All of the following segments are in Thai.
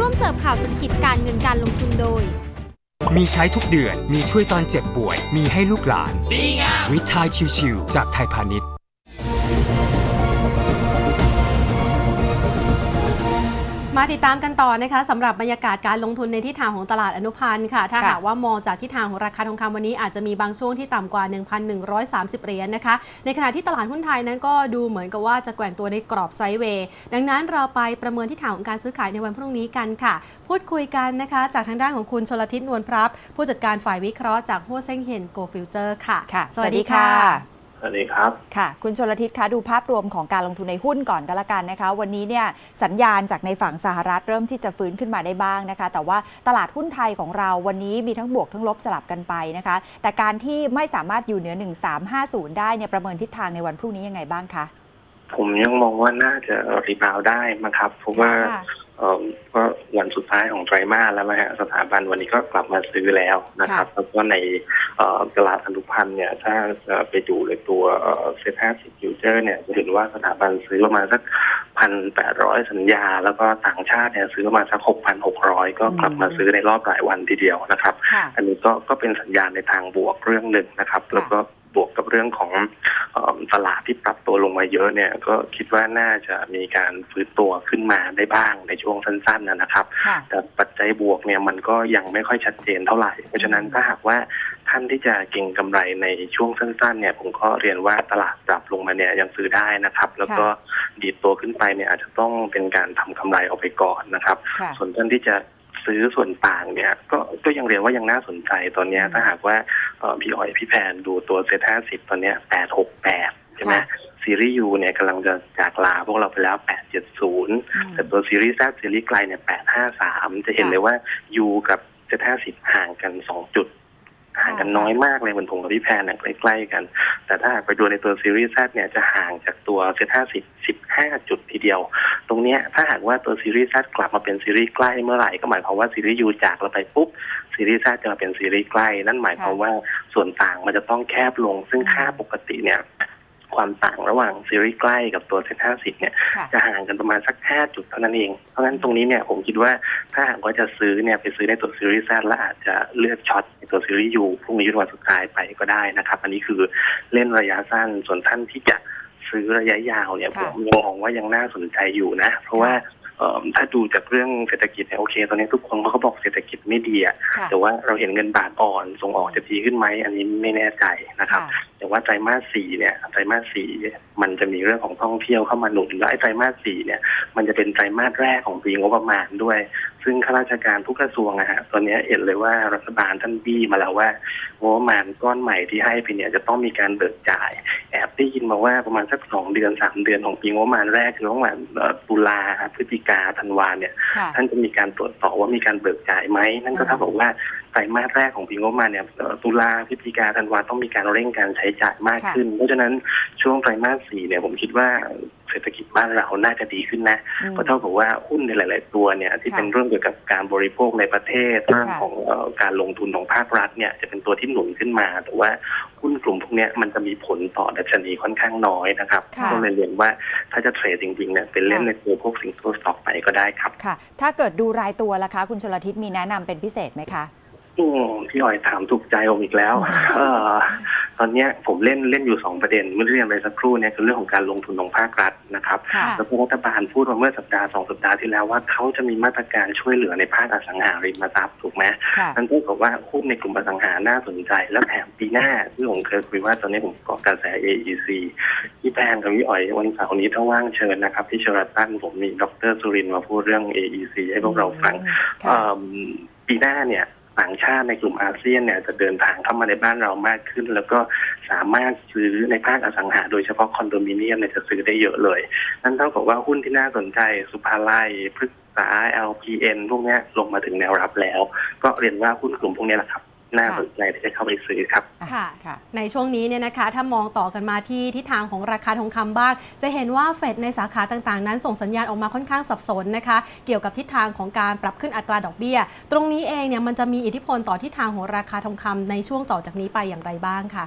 มเสิร์ฟข่าวเศรษฐกิจการเงินการลงทุนโดยมีใช้ทุกเดือนมีช่วยตอนเจ็บป่วยมีให้ลูกหลานวิทายชิวๆจากไทยพาณิชย์มาติดตามกันต่อนะคะสำหรับบรรยากาศการลงทุนในทิศทางของตลาดอนุพันธ์ค่ะถ้าหากว่ามองจากทิศทางของราคาทองคำวันนี้อาจจะมีบางช่วงที่ต่ำกว่า 1,130 เหรียญนะคะในขณะที่ตลาดหุ้นไทยนั้นก็ดูเหมือนกับว่าจะแกว่งตัวในกรอบไซด์เวย์ดังนั้นเราไปประเมินทิศทางของการซื้อขายในวันพรุ่งนี้กันค่ะพูดคุยกันนะคะจากทางด้านของคุณชลทิศนวลพรับผู้จัดการฝ่ายวิเคราะห์จากหัวเซ้งเฮนโกลฟิวเจอร์ค่ะสวัสดีค่ะสวัสดีครับค่ะคุณชลทิศคะดูภาพรวมของการลงทุนในหุ้นก่อนก็แล้วกันนะคะวันนี้เนี่ยสัญญาณจากในฝั่งสหรัฐเริ่มที่จะฟื้นขึ้นมาได้บ้างนะคะแต่ว่าตลาดหุ้นไทยของเราวันนี้มีทั้งบวกทั้งลบสลับกันไปนะคะแต่การที่ไม่สามารถอยู่เหนือ1350ได้เนี่ยประเมินทิศทางในวันพรุ่งนี้ยังไงบ้างคะผมยังมองว่าน่าจะรีบาวได้มั้งครับเพราะว่าก็วันสุดท้ายของไตรมาสแล้วนะฮะสถาบันวันนี้ก็กลับมาซื้อแล้วนะครับแล้วก็ในตลาดอนุพันธ์เนี่ยถ้าไปดูในตัวเซ็ต50ฟิวเจอร์เนี่ยจะเห็นว่าสถาบันซื้อประมาณสัก 1,800 สัญญาแล้วก็ต่างชาติเนี่ยซื้อประมาณสัก 6,600 ก็กลับมาซื้อในรอบหลายวันทีเดียวนะครับอันนี้ก็เป็นสัญญาณในทางบวกเรื่องหนึ่งนะครับแล้วก็บวกกับเรื่องของตลาดที่ปรับตัวลงมาเยอะเนี่ยก็คิดว่าน่าจะมีการฟื้นตัวขึ้นมาได้บ้างในช่วงสั้นๆนะครับแต่ปัจจัยบวกเนี่ยมันก็ยังไม่ค่อยชัดเจนเท่าไหร่เพราะฉะนั้นถ้าหากว่าท่านที่จะเก็งกำไรในช่วงสั้นๆเนี่ยผมก็เรียนว่าตลาดปรับลงมาเนี่ยยังซื้อได้นะครับแล้วก็ดีดตัวขึ้นไปเนี่ยอาจจะต้องเป็นการทำกำไรออกไปก่อนนะครับส่วนท่านที่จะซื้อส่วนต่างเนี่ยก็ยังเรียนว่ายังน่าสนใจตอนนี้ถ้าหากว่าพี่อ้อยพี่แพนดูตัวเซ็ต50ตอนนี้868ใช่ไหมซีรีส์ U เนี่ยกำลังจะจากลาพวกเราไปแล้ว870แต่ตัวซีรีส์ Z ซีรีส์ไกลเนี่ย853จะเห็นเลยว่า U กับเซ็ต50ห่างกัน2จุดห่างกันน้อยมากเลยเหมือนผมกับพี่แพนเนี่ยใกล้ๆกันแต่ถ้าไปดูในตัวซีรีส์ Z เนี่ยจะห่างจากตัวเซ็ต50 15 จุดทีเดียวตรงนี้ถ้าหากว่าตัวซีรีส์ Z กลับมาเป็นซีรีส์ใกล้เมื่อไหร่ก็หมายความว่าซีรีส์ U จากเราไปปุ๊บซีรีส์ Z จะมาเป็นซีรีส์ใกล้นั่นหมายความว่าส่วนต่างมันจะต้องแคบลงซึ่งค่าปกติเนี่ยความต่างระหว่างซีรีส์ใกล้กับตัวเซ็ต50เนี่ยจะห่างกันประมาณสัก5จุดเท่านั้นเองเพราะฉะนั้นตรงนี้เนี่ยผมคิดว่าถ้าหากว่าจะซื้อเนี่ยไปซื้อในตัวซีรีส์ Z แล้วอาจจะเลือกช็อตในตัวซีรีส์ U พรุ่งนี้วันสุดท้ายไปก็ได้นะครับอันนี้คือเล่นระยะสั้นส่วนท่านที่จะซื้อระยะยาวเนี่ยผมมองว่ายังน่าสนใจอยู่นะเพราะว่าถ้าดูจากเรื่องเศรษฐกิจเนี่ยโอเคตอนนี้ทุกคนเขาบอกเศรษฐกิจไม่ดีอะแต่ว่าเราเห็นเงินบาทอ่อนส่งออกจะดีขึ้นไหมอันนี้ไม่แน่ใจนะครับแต่ว่าไตรมาส 4เนี่ยไตรมาส 4มันจะมีเรื่องของท่องเที่ยวเข้ามาหนุนและไตรมาส 4เนี่ยมันจะเป็นไตรมาสแรกของปีงบประมาณด้วยซึ่งข้าราชการทุกกระทรวงนะฮะตอนนี้เห็นเลยว่ารัฐบาลท่านบี้มาแล้วว่างบประมาณก้อนใหม่ที่ให้ไปเนี่ยจะต้องมีการเบิกจ่ายแอบได้ยินมาว่าประมาณสัก2 เดือน 3 เดือนของปีงบประมาณแรกคือประมาณตุลาพฤศจิกาธันวาเนี่ยท่านจะมีการตรวจสอบว่ามีการเบิกจ่ายไหมนั่นก็เท่ากับว่าไตรมาสแรกของปีงบประมาณเนี่ยตุลาพฤศจิกาธันวาต้องมีการเร่งการใช้จ่ายมากขึ้นเพราะฉะนั้นช่วงไตรมาส 4เนี่ยผมคิดว่าเศรษฐกิจบ้านเราน่าจะดีขึ้นนะเพราะเท่ากับว่าหุ้นในหลายๆตัวเนี่ยที่เป็นเรื่องเกี่ยวกับการบริโภคในประเทศเรื่องของการลงทุนของภาครัฐเนี่ยจะเป็นตัวที่หนุนขึ้นมาแต่ว่าหุ้นกลุ่มพวกนี้มันจะมีผลต่อดัชนีค่อนข้างน้อยนะครับก็เลยเรียนว่าถ้าจะเทรดจริงๆเนี่ยเป็นเล่นในตัวพวกสิงโตสต็อกไปก็ได้ครับค่ะถ้าเกิดดูรายตัวล่ะคะคุณชลทิศมีแนะนำเป็นพิเศษไหมคะพี่อ้อยถามถูกใจผมอีกแล้วตอนนี้ผมเล่นอยู่2ประเด็นเมื่อเรียนไปสักครู่เนี่ยคือเรื่องของการลงทุนของภาครัฐนะครับแล้วรัฐบาลพูดมาเมื่อสัปดาห์2 สัปดาห์ที่แล้วว่าเขาจะมีมาตรการช่วยเหลือในภาคอสังหาริมทรัพย์ถูกไหมนั่นก็บอกว่าหุ้นในกลุ่มอสังหาน่าสนใจแล้วแถมปีหน้าที่ผมเคยคุยว่าตอนนี้ผมเกาะกระแส AEC ที่แพงกับพี่อ้อยวันเสาร์นี้ถ้าว่างเชิญนะครับที่เชอร์ตันผมมีดร.สุรินทร์มาพูดเรื่อง AEC ให้พวกเราฟังปีหน้าเนี่ยต่างชาติในกลุ่มอาเซียนเนี่ยจะเดินทางเข้ามาในบ้านเรามากขึ้นแล้วก็สามารถซื้อในภาคอสังหาโดยเฉพาะคอนโดมิเนียมเนี่ยจะซื้อได้เยอะเลยนั่นเท่ากับว่าหุ้นที่น่าสนใจสุภาลัยพฤกษา LPN พวกนี้ลงมาถึงแนวรับแล้วก็เรียนว่าหุ้นกลุ่มพวกนี้แหละครับน่าสนใจที่จะเข้าไปซื้อครับค่ะในช่วงนี้เนี่ยนะคะถ้ามองต่อกันมาที่ทิศทางของราคาทองคำบ้างจะเห็นว่าเฟดในสาขาต่างๆนั้นส่งสัญญาณออกมาค่อนข้างสับสนนะคะเกี่ยวกับทิศทางของการปรับขึ้นอัตราดอกเบี้ยตรงนี้เองเนี่ยมันจะมีอิทธิพลต่อทิศทางของราคาทองคำในช่วงต่อจากนี้ไปอย่างไรบ้างคะ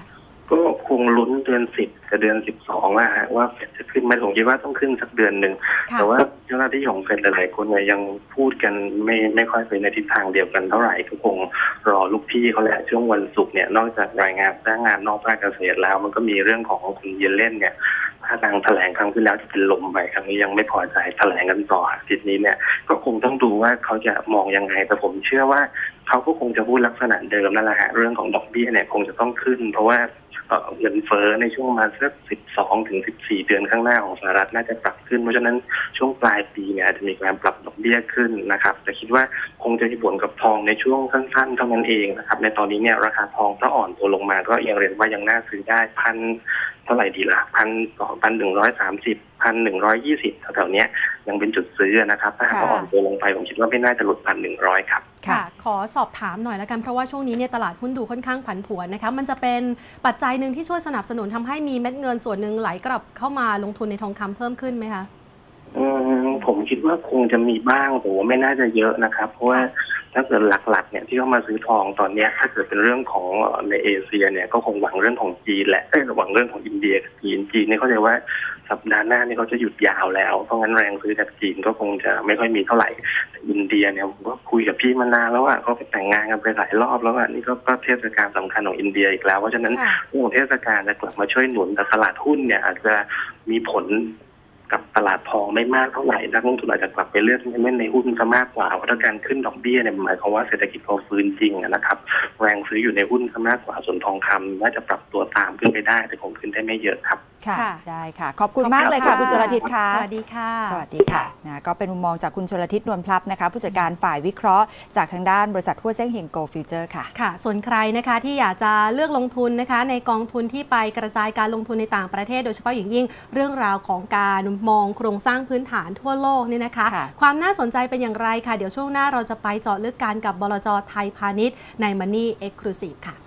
ก็คงลุ้นเดือน10กับเดือน12ว่าเฟดจะขึ้นไหมผมคิดว่าต้องขึ้นสักเดือนหนึ่งแต่ว่าเจ้าหน้าที่ของเฟดหลายๆคนเนี่ยยังพูดกันไม่ค่อยไปในทิศทางเดียวกันเท่าไหร่ก็คงรอลูกพี่เขาแหละช่วงวันศุกร์เนี่ยนอกจากรายงานจ้างงานนอกภาคเกษตรแล้วมันก็มีเรื่องของคุณเยเลนเนี่ยถ้าทางแถลงครั้งที่แล้วจะเป็นลมไปครั้งนี้ยังไม่พอใจแถลงกันต่อทีนี้เนี่ยก็คงต้องดูว่าเขาจะมองยังไงแต่ผมเชื่อว่าเขาก็คงจะพูดลักษณะเดิมนั่นแหละฮะเรื่องของดอกเบี้ยเนี่ยคงจะต้องขึ้นเพราะว่าเงินเฟ้อในช่วงมาสัก12 ถึง 14 เดือนข้างหน้าของสหรัฐน่าจะปรับขึ้นเพราะฉะนั้นช่วงปลายปีเนี่ยจะมีการปรับดอกเบี้ยขึ้นนะครับแต่คิดว่าคงจะมีผลกับทองในช่วงสั้นๆเท่านั้นเองนะครับในตอนนี้เนี่ยราคาทองถ้าอ่อนตัวลงมาก็ยังเรียนว่ายังน่าซื้อได้เท่าไหร่ดีล่ะ1,130 1,120แถวๆนี้ยังเป็นจุดซื้อนะครับถ้าหากอ่อนตัวลงไปผมคิดว่าไม่น่าจะหลุด 1,100 ครับค่ะขอสอบถามหน่อยแล้วกันเพราะว่าช่วงนี้เนี่ยตลาดหุ้นดูค่อนข้างผันผวนนะคะมันจะเป็นปัจจัยหนึ่งที่ช่วยสนับสนุนทำให้มีเม็ดเงินส่วนหนึ่งไหลกลับเข้ามาลงทุนในทองคำเพิ่มขึ้นไหมคะผมคิดว่าคงจะมีบ้างแต่ว่าไม่น่าจะเยอะนะครับเพราะว่าถ้าเกิดหลักๆเนี่ยที่เข้ามาซื้อทองตอนนี้ถ้าเกิดเป็นเรื่องของในเอเชียเนี่ยก็คงหวังเรื่องของจีนแหละหวังเรื่องของอินเดียกับจีนเนี่ยเขาใจว่าสัปดาห์หน้านี่เขาจะหยุดยาวแล้วเพราะงั้นแรงซื้อจากจีนก็คงจะไม่ค่อยมีเท่าไหร่อินเดียเนี่ยผมก็คุยกับพี่มานานแล้วเขาไปแต่งงานกันไปหลายรอบแล้วนี่ก็เทศกาลสำคัญของอินเดียอีกแล้วเพราะฉะนั้นเรื่องของเทศกาลจะกลับมาช่วยหนุนแต่ตลาดหุ้นเนี่ยอาจจะมีผลกับตลาดทองไม่มากเท่าไหร่นักลงทุนอาจจะกลับไปเลือกเล่นในหุ้นซะมากกว่าเพราะการขึ้นดอกเบี้ยเนี่ยหมายความว่าเศรษฐกิจเขาฟื้นจริงนะครับแรงซื้ออยู่ในหุ้นซะมากกว่าส่วนทองคำน่าจะปรับตัวตามขึ้นไปได้แต่คงขึ้นได้ไม่เยอะครับค่ะได้ค่ะขอบคุณมากเลยค่ะคุณชลทิศค่ะสวัสดีค่ะสวัสดีค่ะก็เป็นมุมมองจากคุณชลทิศนวลพลับนะคะผู้จัดการฝ่ายวิเคราะห์จากทางด้านบริษัทฮั่วเซ้งเฮงโกลด์ฟิวเจอร์ค่ะค่ะส่วนใครนะคะที่อยากจะเลือกลงทุนนะคะในกองทุนที่ไปกระจายการลงทุนในต่างประเทศโดยเฉพาะอย่างยิ่งเรื่องราวของการมองโครงสร้างพื้นฐานทั่วโลกนี่นะคะความน่าสนใจเป็นอย่างไรค่ะเดี๋ยวช่วงหน้าเราจะไปเจาะลึกกันกับบลจ.ไทยพาณิชย์ใน Money Exclusive ค่ะ